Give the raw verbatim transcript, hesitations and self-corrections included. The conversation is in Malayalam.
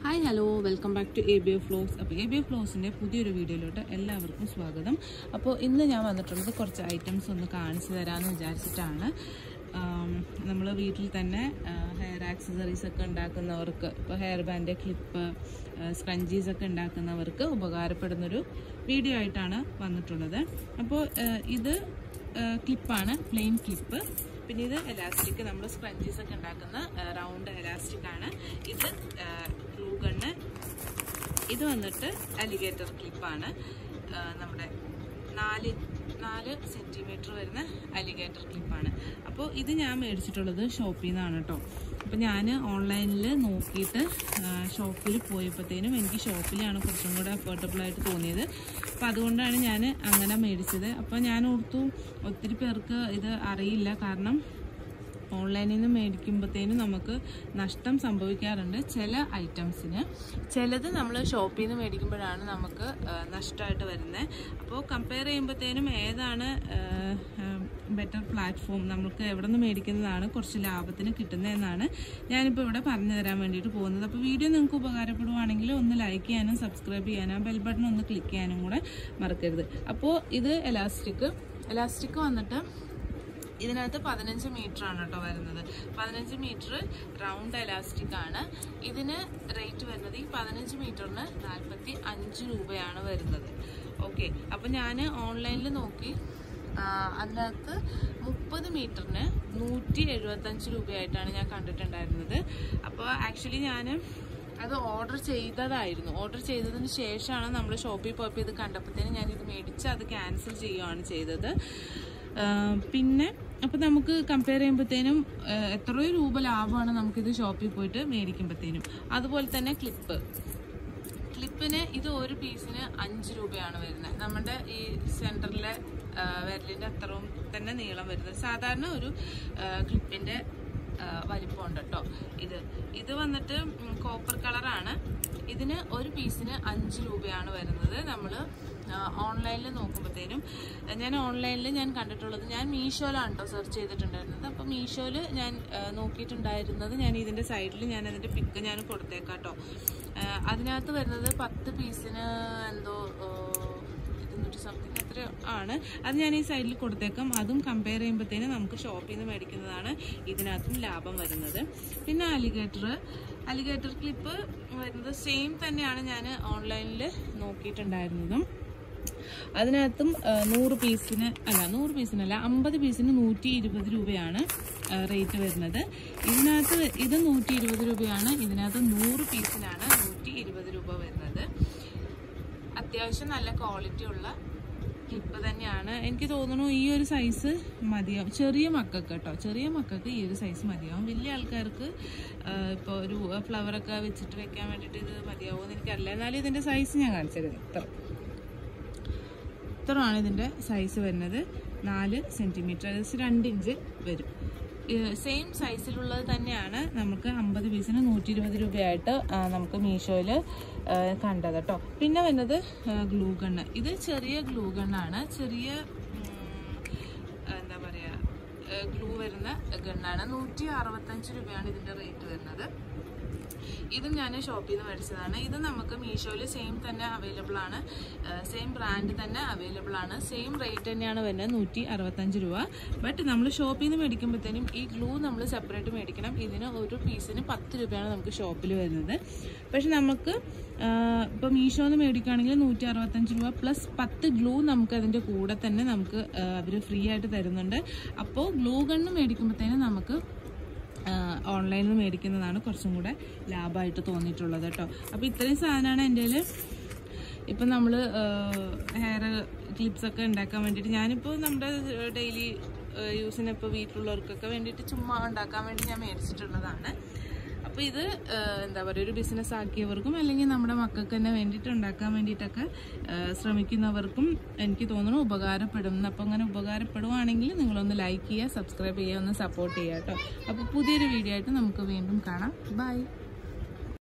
Hi hello welcome back to A B A vlogs. അപ്പോൾ എ ബി എ ഫ്ലോഗ്സിൻ്റെ പുതിയൊരു വീഡിയോയിലോട്ട് എല്ലാവർക്കും സ്വാഗതം. അപ്പോൾ ഇന്ന് ഞാൻ വന്നിട്ടുള്ളത് കുറച്ച് ഐറ്റംസ് ഒന്ന് കാണിച്ചു തരാമെന്ന് വിചാരിച്ചിട്ടാണ്. നമ്മൾ വീട്ടിൽ തന്നെ ഹെയർ ആക്സസറീസ് ഒക്കെ ഉണ്ടാക്കുന്നവർക്ക്, ഇപ്പോൾ ഹെയർ ബാൻഡ്, ക്ലിപ്പ്, സ്ക്രഞ്ചീസ് ഒക്കെ ഉണ്ടാക്കുന്നവർക്ക് ഉപകാരപ്പെടുന്നൊരു വീഡിയോ ആയിട്ടാണ് വന്നിട്ടുള്ളത്. അപ്പോൾ ഇത് ക്ലിപ്പാണ്, പ്ലെയിൻ ക്ലിപ്പ്. പിന്നെ ഇത് എലാസ്റ്റിക്, നമ്മൾ സ്ക്രഞ്ചീസ് ഒക്കെ ഉണ്ടാക്കുന്ന റൗണ്ട് എലാസ്റ്റിക് ആണ്. ഇത് ഗ്ലൂ ഗണ്ണ്. ഇത് വന്നിട്ട് അലിഗേറ്റർ ക്ലിപ്പാണ്. നമ്മുടെ നാല് നാല് സെൻറ്റിമീറ്റർ വരുന്ന അലിഗേറ്റർ ക്ലിപ്പാണ്. അപ്പോൾ ഇത് ഞാൻ മേടിച്ചിട്ടുള്ളത് ഷോപ്പിൽ നിന്നാണ് കേട്ടോ. അപ്പോൾ ഞാൻ ഓൺലൈനിൽ നോക്കിയിട്ട് ഷോപ്പിൽ പോയപ്പോഴത്തേനും എനിക്ക് ഷോപ്പിലാണ് കുറച്ചും കൂടെ അഫോർഡബിൾ ആയിട്ട് തോന്നിയത്. അപ്പോൾ അതുകൊണ്ടാണ് ഞാൻ അങ്ങനെ മേടിച്ചത്. അപ്പോൾ ഞാൻ ഓർത്തു ഒത്തിരി പേർക്ക് ഇത് അറിയില്ല, കാരണം ഓൺലൈനിൽ നിന്ന് മേടിക്കുമ്പോഴത്തേനും നമുക്ക് നഷ്ടം സംഭവിക്കാറുണ്ട് ചില ഐറ്റംസിന്. ചിലത് നമ്മൾ ഷോപ്പിൽ നിന്ന് മേടിക്കുമ്പോഴാണ് നമുക്ക് നഷ്ടമായിട്ട് വരുന്നത്. അപ്പോൾ കമ്പയർ ചെയ്യുമ്പോഴത്തേനും ഏതാണ് ബെറ്റർ പ്ലാറ്റ്ഫോം, നമുക്ക് എവിടെ നിന്ന് മേടിക്കുന്നതാണ് കുറച്ച് ലാഭത്തിന് കിട്ടുന്നതെന്നാണ് ഞാനിപ്പോൾ ഇവിടെ പറഞ്ഞു തരാൻ വേണ്ടിയിട്ട് പോകുന്നത്. അപ്പോൾ വീഡിയോ നിങ്ങൾക്ക് ഉപകാരപ്പെടുവാണെങ്കിൽ ഒന്ന് ലൈക്ക് ചെയ്യാനും സബ്സ്ക്രൈബ് ചെയ്യാനും ബെൽ ബട്ടൺ ഒന്ന് ക്ലിക്ക് ചെയ്യാനും കൂടെ മറക്കരുത്. അപ്പോൾ ഇത് എലാസ്റ്റിക് എലാസ്റ്റിക് വന്നിട്ട് ഇതിനകത്ത് പതിനഞ്ച് മീറ്റർ ആണ് കേട്ടോ വരുന്നത്. പതിനഞ്ച് മീറ്റർ റൗണ്ട് എലാസ്റ്റിക് ആണ്. ഇതിന് റേറ്റ് വരുന്നത് ഈ പതിനഞ്ച് മീറ്ററിന് നാൽപ്പത്തി അഞ്ച് രൂപയാണ് വരുന്നത്. ഓക്കെ, അപ്പം ഞാൻ ഓൺലൈനിൽ നോക്കി, അതിനകത്ത് മുപ്പത് മീറ്ററിന് നൂറ്റി എഴുപത്തഞ്ച് രൂപയായിട്ടാണ് ഞാൻ കണ്ടിട്ടുണ്ടായിരുന്നത്. അപ്പോൾ ആക്ച്വലി ഞാൻ അത് ഓർഡർ ചെയ്തതായിരുന്നു. ഓർഡർ ചെയ്തതിന് ശേഷമാണ് നമ്മൾ ഷോപ്പിൽ പോയപ്പോൾ ഇത് കണ്ടപ്പോഴത്തേനും ഞാനിത് മേടിച്ച് അത് ക്യാൻസൽ ചെയ്യുകയാണ് ചെയ്തത്. പിന്നെ അപ്പം നമുക്ക് കമ്പയർ ചെയ്യുമ്പോഴത്തേനും എത്രയോ രൂപ ലാഭമാണ് നമുക്കിത് ഷോപ്പിൽ പോയിട്ട് മേടിക്കുമ്പോഴത്തേനും. അതുപോലെ തന്നെ ക്ലിപ്പ് ക്ലിപ്പിന് ഇത് ഒരു പീസിന് അഞ്ച് രൂപയാണ് വരുന്നത്. നമ്മുടെ ഈ സെൻറ്ററിലെ വിരലിൻ്റെ അത്രയും തന്നെ നീളം വരുന്നത്. സാധാരണ ഒരു ക്ലിപ്പിൻ്റെ വലിപ്പമുണ്ട് കേട്ടോ. ഇത് ഇത് വന്നിട്ട് കോപ്പർ കളറാണ്. ഇതിന് ഒരു പീസിന് അഞ്ച് രൂപയാണ് വരുന്നത്. നമ്മൾ ഓൺലൈനിൽ നോക്കുമ്പോഴത്തേനും, ഞാൻ ഓൺലൈനിൽ ഞാൻ കണ്ടിട്ടുള്ളത്, ഞാൻ മീഷോയിലാണ് കേട്ടോ സെർച്ച് ചെയ്തിട്ടുണ്ടായിരുന്നത്. അപ്പോൾ മീഷോയിൽ ഞാൻ നോക്കിയിട്ടുണ്ടായിരുന്നത്, ഞാൻ ഇതിൻ്റെ സൈഡിൽ ഞാൻ അതിൻ്റെ പിക്ക് ഞാൻ കൊടുത്തേക്കാം കേട്ടോ. അതിനകത്ത് വരുന്നത് പത്ത് പീസിന് എന്തോ ഇരുന്നൂറ്റി സംതിങ് എത്ര ആണ്. അത് ഞാൻ ഈ സൈഡിൽ കൊടുത്തേക്കാം. അതും കമ്പയർ ചെയ്യുമ്പോഴത്തേനും നമുക്ക് ഷോപ്പിൽ നിന്ന് മേടിക്കുന്നതാണ് ഇതിനകത്തും ലാഭം വരുന്നത്. പിന്നെ അലിഗേറ്റർ അലിഗേറ്റർ ക്ലിപ്പ് വരുന്നത് സെയിം തന്നെയാണ് ഞാൻ ഓൺലൈനിൽ നോക്കിയിട്ടുണ്ടായിരുന്നതും. അതിനകത്തും നൂറ് പീസിന് അല്ല നൂറ് പീസിനല്ല അമ്പത് പീസിന് നൂറ്റി ഇരുപത് രൂപയാണ് റേറ്റ് വരുന്നത്. ഇതിനകത്ത് ഇത് നൂറ്റി ഇരുപത് രൂപയാണ്. ഇതിനകത്ത് നൂറ് പീസിനാണ് നൂറ്റി ഇരുപത് രൂപ വരുന്നത്. അത്യാവശ്യം നല്ല ക്വാളിറ്റി ഉള്ള ക്ലിപ്പ് തന്നെയാണ്. എനിക്ക് തോന്നുന്നു ഈ ഒരു സൈസ് മതിയാവും ചെറിയ മക്കൾക്ക് കേട്ടോ. ചെറിയ മക്കൾക്ക് ഈ ഒരു സൈസ് മതിയാവും. വലിയ ആൾക്കാർക്ക് ഇപ്പോൾ ഒരു ഫ്ലവറൊക്കെ വെച്ചിട്ട് വെക്കാൻ വേണ്ടിയിട്ട് ഇത് മതിയാവുമെന്ന് എനിക്കറിയില്ല. എന്നാലും ഇതിൻ്റെ സൈസ് ഞാൻ കാണിച്ചത് ഇത്ര ഇത്രയാണ് ഇതിൻ്റെ സൈസ് വരുന്നത്. നാല് സെൻറ്റിമീറ്റർ, ഏകദേശം രണ്ട് ഇഞ്ച് വരും. സെയിം സൈസിലുള്ളത് തന്നെയാണ് നമുക്ക് അമ്പത് പീസിന് നൂറ്റി ഇരുപത് രൂപയായിട്ട് നമുക്ക് മീഷോയിൽ കണ്ടത് കേട്ടോ. പിന്നെ വരുന്നത് ഗ്ലൂ ഗണ്ണ്. ഇത് ചെറിയ ഗ്ലൂ ഗണ്ണാണ്. ചെറിയ എന്താ പറയുക ഗ്ലൂ വരുന്ന ഗണ്ണാണ്. നൂറ്റി അറുപത്തഞ്ച് രൂപയാണ് ഇതിൻ്റെ റേറ്റ് വരുന്നത്. ഇതും ഞാൻ ഷോപ്പിൽ നിന്ന് മേടിച്ചതാണ്. ഇത് നമുക്ക് മീഷോയിൽ സെയിം തന്നെ അവൈലബിൾ ആണ്. സെയിം ബ്രാൻഡ് തന്നെ അവൈലബിൾ ആണ്. സെയിം റേറ്റ് തന്നെയാണ് വരുന്നത്, നൂറ്റി അറുപത്തഞ്ച് രൂപ. ബട്ട് നമ്മൾ ഷോപ്പിൽ നിന്ന് മേടിക്കുമ്പോഴത്തേനും ഈ ഗ്ലൂ നമ്മൾ സെപ്പറേറ്റ് മേടിക്കണം. ഇതിന് ഒരു പീസിന് പത്ത് രൂപയാണ് നമുക്ക് ഷോപ്പിൽ വരുന്നത്. പക്ഷെ നമുക്ക് ഇപ്പോൾ മീഷോന്ന് മേടിക്കുകയാണെങ്കിൽ നൂറ്റി അറുപത്തഞ്ച് രൂപ പ്ലസ് പത്ത് ഗ്ലൂ നമുക്ക് അതിൻ്റെ കൂടെ തന്നെ നമുക്ക് അവർ ഫ്രീ ആയിട്ട് തരുന്നുണ്ട്. അപ്പോൾ ഗ്ലൂ ഗണ്ണ് മേടിക്കുമ്പോഴത്തേനും നമുക്ക് ഓൺലൈനിൽ മേടിക്കുന്നതാണ് കുറച്ചും കൂടെ ലാഭമായിട്ട് തോന്നിയിട്ടുള്ളത് കേട്ടോ. അപ്പോൾ ഇത്രയും സാധനമാണ് എൻ്റെ കയ്യിൽ. ഇപ്പം നമ്മൾ ഹെയർ ക്ലിപ്സൊക്കെ ഉണ്ടാക്കാൻ വേണ്ടിയിട്ട്, ഞാനിപ്പോൾ നമ്മുടെ ഡെയിലി യൂസിന് ഇപ്പോൾ വീട്ടിലുള്ളവർക്കൊക്കെ വേണ്ടിയിട്ട് ചുമ്മാ ഉണ്ടാക്കാൻ വേണ്ടി ഞാൻ മേടിച്ചിട്ടുള്ളതാണ്. അപ്പോൾ ഇത് എന്താ പറയുക, ഒരു ബിസിനസ് ആക്കിയവർക്കും അല്ലെങ്കിൽ നമ്മുടെ മക്കൾക്ക് തന്നെ വേണ്ടിയിട്ട് ഉണ്ടാക്കാൻ വേണ്ടിയിട്ടൊക്കെ ശ്രമിക്കുന്നവർക്കും എനിക്ക് തോന്നുന്നു ഉപകാരപ്പെടും. അപ്പോൾ അങ്ങനെ ഉപകാരപ്പെടുവാണെങ്കിൽ നിങ്ങളൊന്ന് ലൈക്ക് ചെയ്യുക, സബ്സ്ക്രൈബ് ചെയ്യുക, ഒന്ന് സപ്പോർട്ട് ചെയ്യുക കേട്ടോ. അപ്പോൾ പുതിയൊരു വീഡിയോ ആയിട്ട് നമുക്ക് വീണ്ടും കാണാം. ബൈ.